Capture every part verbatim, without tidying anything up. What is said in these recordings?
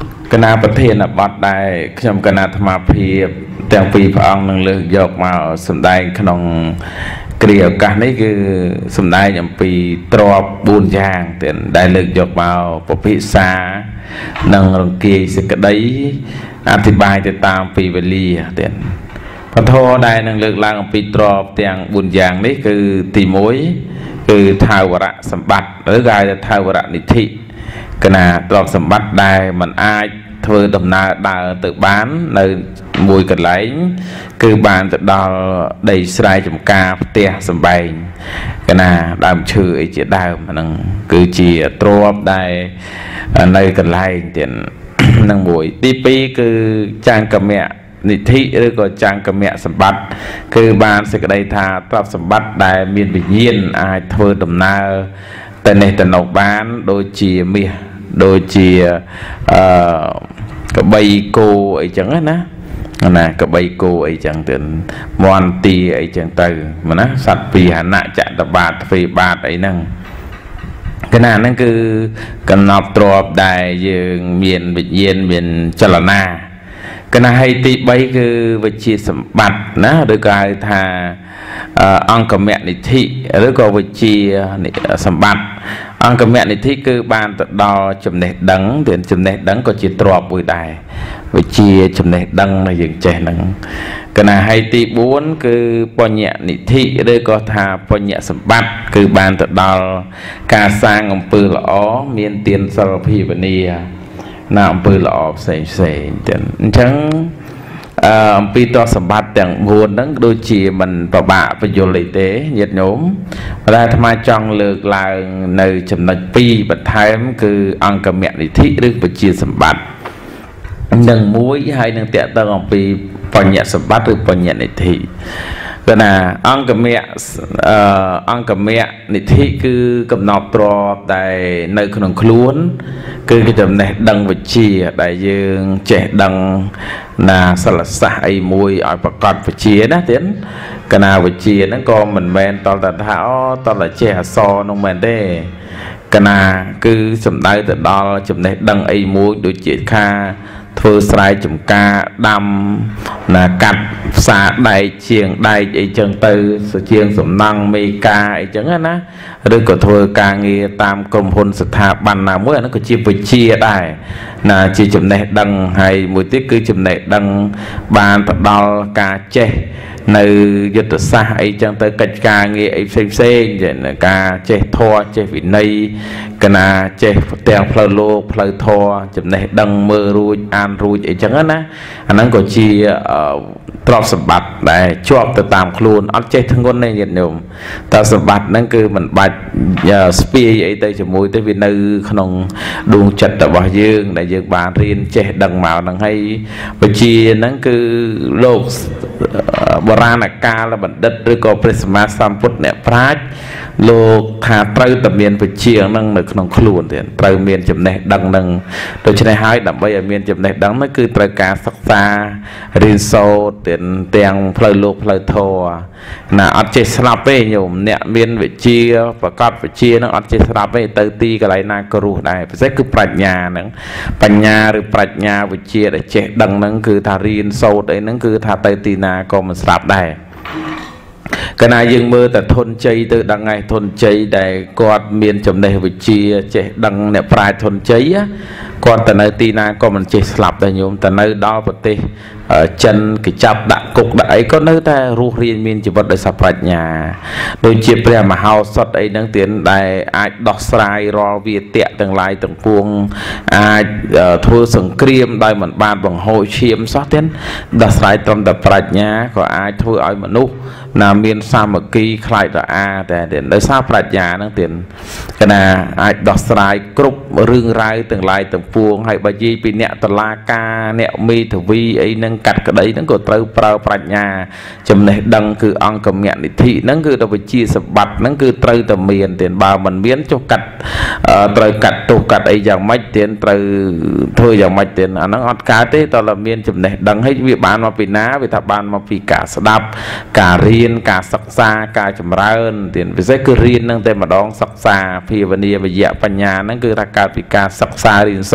កណាប្រធានបទដែរខ្ញុំកណាអាត្មាភាពទាំងពីរព្រះអង្គនឹងលើកយកមកសម្ដែងក្នុងគ្រាឱកាសនេះគឺសម្ដែងអំពីទ្របបួនយ៉ាងទៀតដែលលើកយកមកពិភាក្សានិងរង្គាយសេចក្តីអធិប្បាយទៅតាមពីវេលាទៀតពធដែលនឹងលើកឡើងអំពីទ្របទាំងបួនយ៉ាងនេះគឺទីមួយគឺថាវរៈសម្បត្តិឬក៏ហៅថាថាវរៈនិធិកណាទ្រព្យសម្បត្តិដែលมันអាចធ្វើដំណើរដើរទៅបាននៅមួយកន្លែងគឺបានទៅដល់ដីស្រែចម្ការផ្ទះសម្បែងកណាដើមឈើអីជាដើមហ្នឹងគឺជាទ្រព្យដែលនៅកន្លែងទៀតនឹងមួយទីពីរគឺចាងកមៈនិធិឬក៏ចាងកមៈសម្បត្តិគឺបានសេចក្តីថាទ្រព្យសម្បត្តិដែលមានវិញ្ញាណអាចធ្វើដំណើរទៅនេះទៅនោះបានដូចជាមាសដូចជាអឺកបីគោអីចឹងណាណាកបីគោអីចឹងទៅមន្ទីអីចឹងទៅណាសត្វពីហណៈចតបាតទ្វេបាតអីហ្នឹងកណាហ្នឹងគឺកំណប់ទ្របដែលយើងមានវិញ្ញាណមានចលនាកណាហើយទីបីគឺវិជាសម្បត្តិណាឬក៏ហៅថាអង្គមនិធិឬក៏វិជាសម្បត្តិអង្គមនិធិគឺបានទៅដល់ចំណេះដឹងទៅចំណេះដឹងក៏ជាទ្របមួយដែរវិជាចំណេះដឹងដែលយើងចេះហ្នឹងកណាហើយទីបួនគឺបញ្ញនិធិឬក៏ថាបញ្ញសម្បត្តិគឺបានទៅដល់ការសាងអំពើល្អមានទានសិលភាវនាណាអំពើល្អផ្សេងផ្សេងទៅអញ្ចឹងអឺអំពីតសម្បត្តិទាំងបួនហ្នឹងដូចជាមិនប្របាក់បញ្យល់អីទេញាតិញោមតែអាត្មាចង់លើកឡើងនៅចំណុចពីរបន្ថែមគឺអង្គមនិធិឬវិជាសម្បត្តិនឹងមួយហើយនឹងតកតងអំពីបញ្ញសម្បត្តិឬបញ្ញនិធិគឺណាអង្គមៈអឺអង្គមៈនិធិគឺកំណត់ទ្របដែលនៅក្នុងខ្លួនគឺចំណេះដឹងវិជ្ជាដែលយើងចេះដឹងណាសិលសាស្ត្រអីមួយឲ្យប្រកបវិជ្ជាណាទៀតកណាវិជ្ជាហ្នឹងក៏មិនមែនតលតថាអូតលចេះអសរនោះមែនទេកណាគឺសំដៅទៅដល់ចំណេះដឹងអីមួយដូចជាខាធ្វើស្រែចម្ការដាំណាកាត់ផ្សារដែកជាងដែកអីចឹងទៅជាងសំណង់មេការអីចឹងណាឬក៏ធ្វើការងារតាមក្រុមហ៊ុនស្ថាប័នណាមួយអានោះក៏ជាវិជ្ជាដែរណាជាចំណេះដឹងហើយមួយទៀតគឺចំណេះដឹងបានទៅដល់ការចេះនៅយុទ្ធសាស្ត្រអីចឹងទៅកិច្ចការងារអីផ្សេងផ្សេងការចេះធម៌ចេះវិន័យកណាចេះទាំងផ្លូវលោកផ្លូវធម៌ចំណេះដឹងមើលរួចអានរួចអីចឹងណាអាហ្នឹងក៏ជាទ្រព្យសម្បត្តិដែលជាប់ទៅតាមខ្លួនអត់ចេះធ្ងន់ទេញាតិញោមតែសម្បត្តិហ្នឹងគឺមិនបាច់ស្ពាយអីទៅជាមួយទេវានៅក្នុងដួងចិត្តរបស់យើងដែលយើងបានរៀនចេះដឹងមកហ្នឹងហើយវិជ្ជាហ្នឹងគឺលោកបុរាណកាលបណ្ឌិតឬក៏ព្រះសម្មាសម្ពុទ្ធអ្នកប្រាជ្ញលោកថាត្រូវតែមានវិជ្ជាហ្នឹងនៅក្នុងខ្លួនទៀតត្រូវមានចំណេះដឹងហ្នឹងដូច្នេះហើយដើម្បីឲ្យមានចំណេះដឹងហ្នឹងគឺត្រូវការសិក្សារៀនសូត្រទាំងទាំងផ្លូវលោកផ្លូវធម៌ណាអត់ចេះស្លាប់ទេញោមអ្នកមានវិជ្ជាប្រកបវិជ្ជាហ្នឹងអត់ចេះស្លាប់ទេទៅទីកន្លែងណាក៏រស់ដែរពិសេសគឺប្រាជ្ញាហ្នឹងបញ្ញាឬប្រាជ្ញាវិជ្ជាដែលចេះដឹងហ្នឹងគឺថារៀនសូត្រអីហ្នឹងគឺថាទៅទីណាក៏មិនស្លាប់ដែរកណាយើងមើលតែធនជ័យទៅដឹងហើយធនជ័យដែលគាត់មានចំណេះវិជ្ជាចេះដឹងអ្នកប្រាជ្ញធនជ័យគាត់ទៅនៅទីណាក៏មិនចេះស្លាប់ដែរញោមទៅនៅដល់ប្រទេសចិនគេចាប់ដាក់គុកដាក់អីក៏នៅតែរស់រានមានជីវិតដោយសារប្រាជ្ញាដូចជាព្រះមហោសថអីហ្នឹងទៀតដែលអាចដោះស្រាយរាល់វាទៈទាំងឡាយទាំងពួងអាចធ្វើសង្គ្រាមដោយមិនបានបង្ហូរឈាមសោះទៀតដោះស្រាយត្រឹមតែប្រាជ្ញាក៏អាចធ្វើឲ្យមនុស្សណាមានសាមគ្គីខ្លាចរអាតែដោយសារប្រាជ្ញាហ្នឹងទៀតកណាអាចដោះស្រាយគ្រប់រឿងរ៉ាវទាំងឡាយទាំងពួងហើយបើនិយាយពីអ្នកតឡាការអ្នកមេធាវីអីហ្នឹងកាត់ក្តីហ្នឹងក៏ត្រូវប្រើប្រាជ្ញាចំណេះដឹងគឺអង្គមនិធិហ្នឹងគឺទៅវិជាសម្បត្តិហ្នឹងគឺត្រូវតែមានទៀតបើមិនមានចុះកាត់ត្រូវកាត់ទោសកាត់អីយ៉ាងម៉េចទៀតត្រូវធ្វើយ៉ាងម៉េចទៀតអាហ្នឹងអត់កើតទេតើមានចំណេះដឹងហើយវាបានមកពីណាវាថាបានមកពីការស្ដាប់ការរៀនការសិក្សាការចម្រើនទៀតពិសេសគឺរៀនហ្នឹងតែម្ដងសិក្សាភាវនាវិយៈបញ្ញាហ្នឹងគឺថាកើតពីការសិក្សារៀនសូ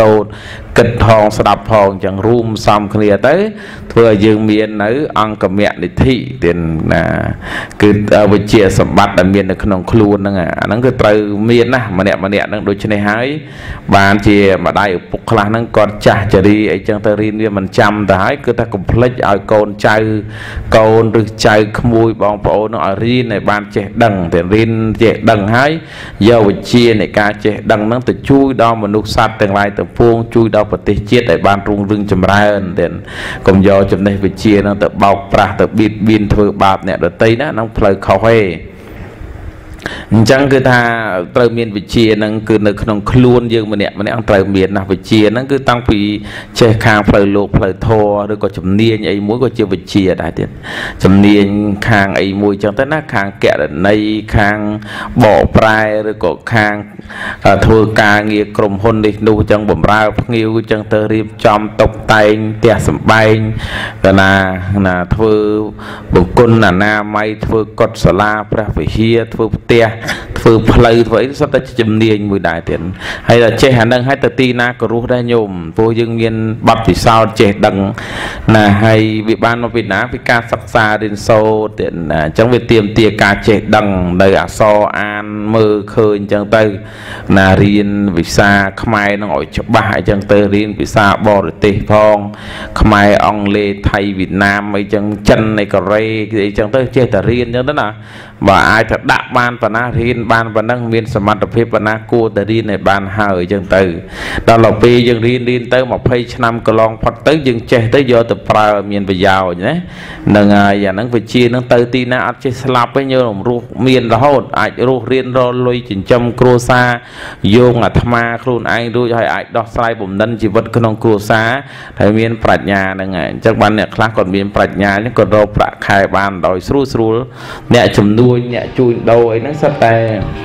សូត្រគិតផងស្ដាប់ផងចឹងរួមសំគ្នាទៅធ្វើឲ្យយើងមាននៅអង្គមៈនិធិទៀតណាគឺវិជ្ជាសម្បត្តិដែលមាននៅក្នុងខ្លួនហ្នឹងអាហ្នឹងគឺត្រូវមានណាម្នាក់ម្នាក់ហ្នឹងដូច្នេះហើយបានជាម្ដាយឪពុកខ្លះហ្នឹងគាត់ចាស់ចរីអីចឹងទៅរៀនវាមិនចាំទៅហើយគឺថាកុំភ្លេចឲ្យកូនចៅកូនឬចៅក្មួយបងប្អូនហ្នឹងឲ្យរៀនឲ្យបានចេះដឹងតែរៀនចេះដឹងហើយយកវិជ្ជានៃការចេះដឹងហ្នឹងទៅជួយដល់មនុស្សសត្វទាំងឡាយទាំងពួងជួយដល់ប្រទេសជាតិឲ្យបានរុងរឿងចម្រើនទៀតកុំយកចំណេះវិជ្ជាហ្នឹងទៅបោកប្រាស់ទៅបៀតបៀនធ្វើបាបអ្នកដទៃណាហ្នឹងផ្លូវខុសទេអញ្ចឹងគឺថាត្រូវមានវិជ្ជាហ្នឹងគឺនៅក្នុងខ្លួនយើងម្នាក់ម្នាក់ត្រូវមានណាវិជ្ជាហ្នឹងគឺតាំងពីចេះខាងផ្លូវលោកផ្លូវធម៌ឬក៏ជំនាញអីមួយក៏ជាវិជ្ជាដែរទៀតជំនាញខាងអីមួយអញ្ចឹងទៅណាខាងកណន័យខាងបកប្រែឬក៏ខាងធ្វើការងារក្រុមហ៊ុននេះនោះអញ្ចឹងបំរើភ្ញៀវអញ្ចឹងទៅរៀបចំតុបតែងផ្ទះសម្បែងកណាណាធ្វើបង្គន់អនាម័យធ្វើកុដិសាលាព្រះវិហារធ្វើផ្ទះធ្វើផ្លូវធ្វើអីសុទ្ធតែជំនាញមួយដែរទៀតហើយតែចេះអានឹងហើយទៅទីណាក៏រស់ដែរញោមព្រោះយើងមានបទពិសោធន៍ចេះដឹងណាហើយវាបានមកពីណាពីការសិក្សារៀនសូត្រទៀតណាអញ្ចឹងវាទាមទារការចេះដឹងនៅអក្សរអានមើលឃើញអញ្ចឹងទៅណារៀនវិសាខ្មែរនឹងឲ្យច្បាស់អញ្ចឹងទៅរៀនភាសាបរទេសផងខ្មែរអង់គ្លេសថៃវៀតណាមអីចឹងចិនឯកូរ៉េអីចឹងទៅចេះតែរៀនអញ្ចឹងទៅណាបើអាចទៅដាក់បានប៉ុណ្ណារៀនបានប៉ុណ្ណឹងមានសមត្ថភាពប៉ុណ្ណាគួរតែរៀនឲ្យបានហើយអញ្ចឹងទៅដល់ទៅពេលយើងរៀនរៀនទៅยี่สิบឆ្នាំកន្លងផុតទៅយើងចេះទៅយកទៅប្រើឲ្យមានប្រយោជន៍ណាហ្នឹងហើយអាហ្នឹងវិជាហ្នឹងទៅទីណាអត់ចេះស្លាប់ទេញោមរស់មានរហូតអាចរស់រៀនរលុយចិញ្ចឹមគ្រួសារយោងអាត្មាខ្លួនឯងរួចហើយអាចដោះស្រាយបំណិនជីវិតក្នុងគ្រួសារហើយមានប្រាជ្ញាហ្នឹងហើយអញ្ចឹងបានអ្នកខ្លះគាត់មានប្រាជ្ញានេះគាត់រកប្រាក់ខែបានដោយស្រួលស្រួលអ្នកចំនួនអ្នកជួយដូរអីហ្នឹងសិតតែ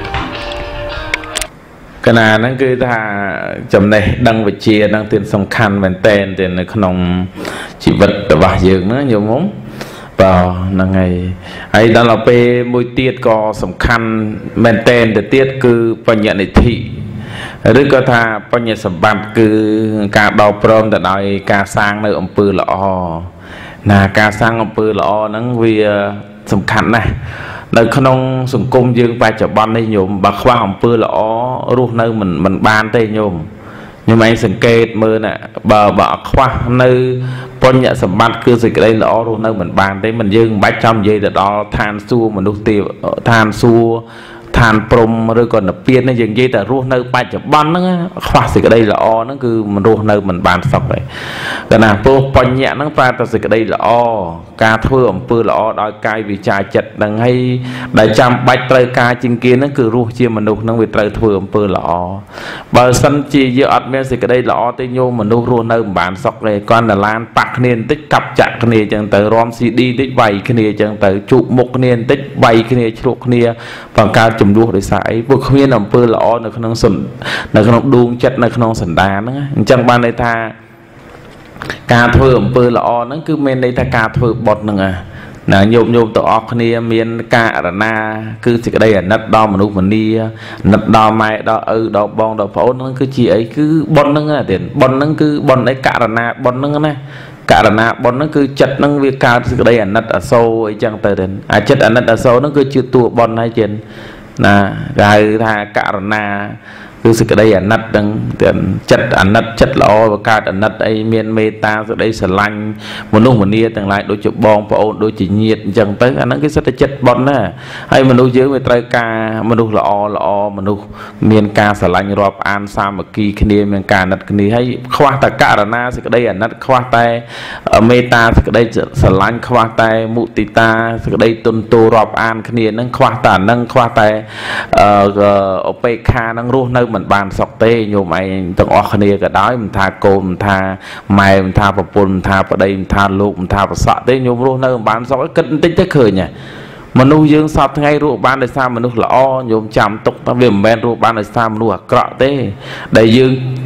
កណាហ្នឹងគឺថាចំណេះដឹងវិជ្ជាហ្នឹងទានសំខាន់មែនតែនទៅនៅក្នុងជីវិតរបស់យើងណាញោមបាទហ្នឹងហើយហើយដល់ទៅពេលមួយទៀតក៏សំខាន់មែនតែនទៅទៀតគឺបញ្ញនិធិឬក៏ថាបញ្ញសម្បត្តិគឺការដោព្រមទៅដោយការសាងនៅអំពើល្អណាការសាងអំពើល្អហ្នឹងវាសំខាន់ណាស់នៅក្នុងសង្គមយើងបច្ចុប្បន្ននេះញោមបើខ្វះអំពើល្អរស់នៅមិនមិនបានទេញោមញោមឯងសង្កេតមើលណាបើបើខ្វះនៅបញ្ញសម្បត្តិគឺសេចក្តីល្អរស់នៅមិនបានទេមិនយើងមិនបាច់ចាំនិយាយទៅដល់ឋានសួគ៌មនុស្សទេឋានសួគ៌ឋានព្រំឬក៏និព្វាននេះយើងនិយាយតែរស់នៅបច្ចុប្បន្នហ្នឹងខ្វះសេចក្តីល្អហ្នឹងគឺមិនរស់នៅមិនបានសុខទេតែណាពោះបញ្ញៈហ្នឹងប្រែតែសេចក្តីល្អការធ្វើអំពើល្អដោយកាយវាចាចិត្តហ្នឹងហើយដែលចាំបាច់ត្រូវការជាងគេហ្នឹងគឺរស់ជាមនុស្សហ្នឹងវាត្រូវធ្វើអំពើល្អបើសិនជាយើងអត់មានសេចក្តីល្អទេញោមមនុស្សរស់នៅមិនបានសុខទេគាត់តែឡានប៉ះគ្នាបន្តិចកាប់ចាក់គ្នាអញ្ចឹងទៅរំ ស៊ី ឌី បន្តិចវាយគ្នាអញ្ចឹងទៅជក់មុខគ្នាបន្តិចវាយគ្នាជ្រក់គ្នាបង្កើតចំនួនដោយសារអីពួកគ្មានអំពើល្អនៅក្នុងនៅក្នុងដួងចិត្តនៅក្នុងសន្តានហ្នឹងអញ្ចឹងបានន័យថាការធ្វើអំពើល្អហ្នឹងគឺមានន័យថាការធ្វើបុណ្យហ្នឹងណាញោមញោមទាំងអស់គ្នាមានការអរណាគឺសេចក្តីអាណិតដល់មនុស្សម្នាអាណិតដល់ម៉ែដល់ឪដល់បងដល់ប្អូនហ្នឹងគឺជាអីគឺបុណ្យហ្នឹងទេបុណ្យហ្នឹងគឺបុណ្យអីករណាបុណ្យហ្នឹងណាករណាបុណ្យហ្នឹងគឺចិត្តហ្នឹងវាកើតសេចក្តីអាណិតអាសូរអីចឹងទៅទេអាចិត្តអាណិតអាសូរហ្នឹងគឺជាតួបុណ្យហើយចេនណាគេហៅថាករណាគឺសេចក្តីអាណិតហ្នឹងចិត្តអាណិតចិត្តល្អបង្កើតអាណិតអីមានមេត្តាសេចក្តីស្រឡាញ់មនុស្សម្នាទាំងឡាយដូចជាបងប្អូនដូចជាញាតិអញ្ចឹងទៅអាហ្នឹងគឺសិតតែចិត្តបុណ្យណាហើយមនុស្សយើងវាត្រូវការមនុស្សល្អល្អមនុស្សមានការស្រឡាញ់រាប់អានសាមគ្គីគ្នាមានការអាណិតគ្នាហើយខ្វះតែករណាសេចក្តីអាណិតខ្វះតែមេត្តាសេចក្តីស្រឡាញ់ខ្វះតែមុទិតាសេចក្តីទន់ទោរាប់អានគ្នាហ្នឹងខ្វះតែអាហ្នឹងខ្វះតែអឧបេក្ខាហ្នឹងរស់នៅមិនបានសុខទេញោមឯងទាំងអស់គ្នាក៏ដោយមិនថាកូនមិនថាម៉ែមិនថាប្រពន្ធមិនថាប្តីមិនថាលោកមិនថាប្រសក់ទេញោមរស់នៅមិនបានសុខគិតបន្តិចទៅឃើញហ៎មនុស្សយើងសពថ្ងៃរស់បានដោយសារមនុស្សល្អញោមចាំទុកថាវាមិនមែនរស់បានដោយសារមនុស្សអាក្រក់ទេដែលយើង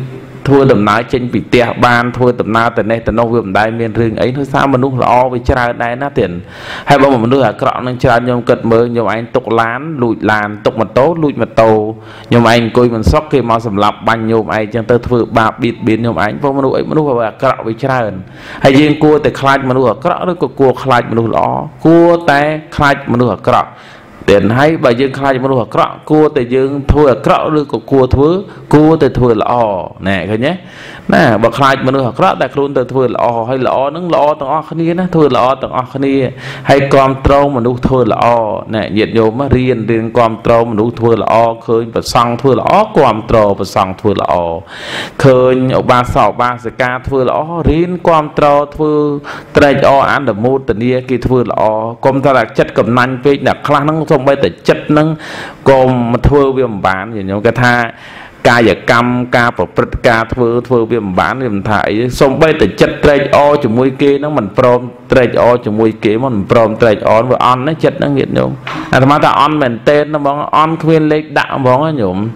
thua tầm nói trên bị tia ban thua tầm nào từ nay từ nông viên đại miền rừng ấy thôi sao mà nung lọ với trái đây nó tiền hay bao mà nung là cọ nên trái nhom cật mơ nhom anh tục lán lùi làn tục mặt tốt lùi mặt tàu nhom anh coi mình sóc khi mà sầm lập banh nhom anh chẳng tới thua ba bịt biến nhom anh bao mà nung ấy mà nung là cọ với trái hay riêng cua từ khai mà nung là cọ đó có cua khai mà nung lọ cua té khai mà nung là cọ tiền hay bà dương khai mà nung cọ cua từ dương thua cọ được có cua thua cua từ thua lọ nè cái nhé nè bà khai mà nung cọ tại luôn từ thua lọ hay lọ nâng lọ tầng o khani nè thua lọ tầng o khani hay con trâu mà nung thua lọ nè nhiệt nhôm mà riêng riêng con trâu mà nung thua lọ khơi và xăng thua lọ con trâu và xăng thua lọ khơi ở ba sọ ba sợi ca thua lọ riêng con trâu thua trai o ăn được một tận nia kia thua lọ con ta là chất cầm nanh với là khá năng xong bây giờ chất năng còn mà thua viêm bán gì nhau cái tha ca giờ cam ca bậc ca thưa thưa viêm bán viêm thải xong bây giờ chất trai o cho môi kia nó mình prom trai o cho môi kia mình prom trai o và on nó chất nó nghiện nhung à mà ta on mình tên nó bóng on khuyên lên đạo bóng nó nhung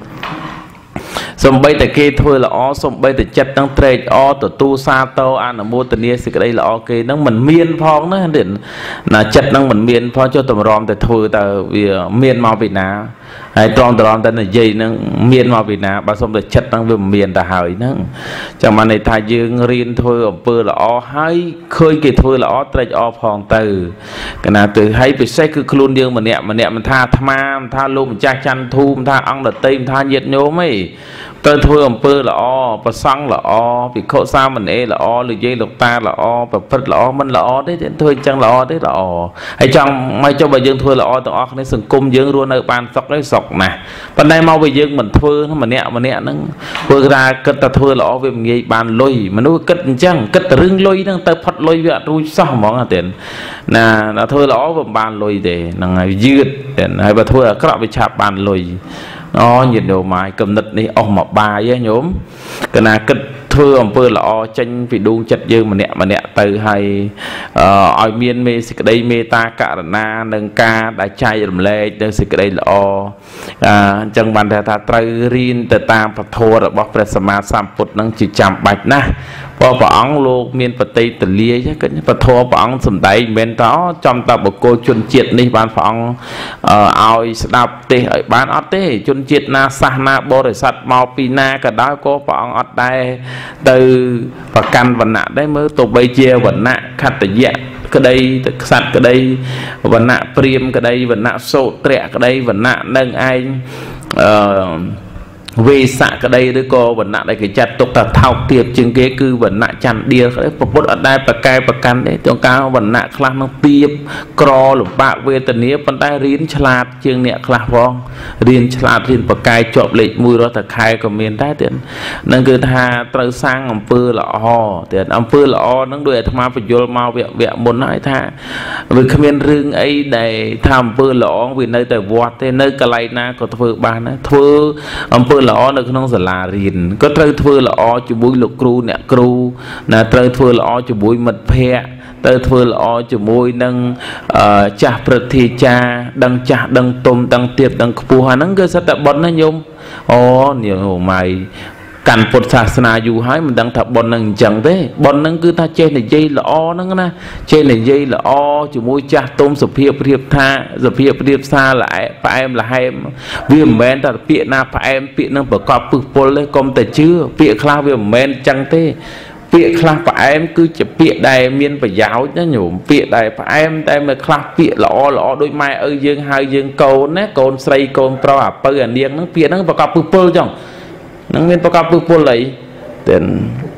xong bây giờ kia thôi là ó xong bây giờ chất năng trade ó từ tu sa tao ăn ở mua tình yêu sự đây là ok nó mình miên phong nó đến là chất năng mình miên phong cho tụi rom từ thôi từ vì miên màu Việt Nam hay trong từ rom tên là gì nó miên màu Việt Nam bà xong rồi chất năng về miên ta hỏi nó chẳng mà này thay dương riêng thôi ở bơ là ó hay khơi kia thôi là ó trade ó phong từ cái nào từ hay bị say cứ luôn dương mà nẹm mà nẹm mình tha tham tha luôn mình cha chăn thu tha ăn là tim tha nhiệt nhôm ấy tôi thôi ông pơ là o và xăng là o vì khổ sao mình ấy là o lười dây lục ta là o và phật là o mình là o đấy thôi chẳng là o đấy là o hay chẳng may cho bà dương thôi là o tụi o nên sừng cung dương luôn ở bàn sọc đấy sọc nè bên đây mau bây dương mình thôi nó mà nẹt mà nẹt nó vừa ra cất ta thôi là o về mình nghe bàn lôi mà nó cất chẳng cất rưng lôi đang tới phật lôi vậy rồi sao món là tiền nè là thôi là o về bàn lôi để là ngày dứt hay bà thôi là các bạn bị chạm bàn lôi nó nhiệt độ mái cầm nứt đi ông mà ba với nhóm cái nào kết thưa ông pơ là o tranh vì đu chặt dương mà nẹt mà nẹt từ hay ở miền mê xịt đây mê ta cả na nâng ca đã chai làm lệ từ xịt đây là o chẳng bàn ta trai riêng từ ta phải thua rồi bóc ra sama sam phút năng chỉ chạm bạch na và bà ông luôn miền bờ tây từ lia chứ cái và thua bà ông sầm đầy bên đó trong ta một cô chuyên triệt đi ban phòng ao đạp tê ở ban ở tê chuyên triệt na sa na bồ để sạch màu pina cả đó có bà ông ở đây từ và căn vật nạ đấy mới tụ bây chia vật nạ khát tự dạng cái đây sạch cái đây vật nạ priêm cái đây vật nạ sổ trẹ cái đây vật nạ nâng anh về xạ cái đây đứa cô vẫn nặng đây cái chặt tục ta thao tiệp trên cái cư vẫn nặng chăn đĩa đấy một ở đây và cài và cắn đấy trong cao vẫn nặng khăn nó tiệp cro lục bạc về tình nghĩa phần tay riêng chặt chương nhẹ khăn vong riêng chặt riêng và cài chọp lịch mùi đó thật khai của miền trái tiền nên cứ tha tới sang ông pư là ho tiền ông pư là ho nó đuổi tham phải vô mau việc việc muốn nói tha vì không miền rừng ấy để tham pư là ho vì nơi tại vọt thế nơi cái này na có thưa bàn á thưa ông pư là nó không phải là riêng có trời thưa là o cho bụi lục cru nè cru là trời thưa là o cho bụi mật phe trời thưa là o cho bụi nâng cha prati cha đăng cha đăng tôm đăng tiệp đăng phù hà nâng cơ sát tập bón nó nhung o nhiều mày cảnh Phậtศาสนา dù hái mình đang thập bọn nâng chẳng thế bọn nâng cứ ta trên này dây là o nâng nè trên này dây là o chỉ môi cha tôm sụp hiệp hiệp tha sụp hiệp hiệp xa lại phải em là hai em vì mình ta bịa na phải em bịa nâng bậc cọp bực bol lên công tài chưa bịa khla vì mình chẳng thế bịa khla phải em cứ chỉ bịa đầy miên phải giáo nhá nhủ bịa đầy phải em đây mà khla bịa lọ lọ đôi mai ơi dương hai dương câu nè con say con pro à bơ à niềng nó bịa nâng bậc cọp bực bol chẳng năng viên bậc cọp bực bol lấy tiền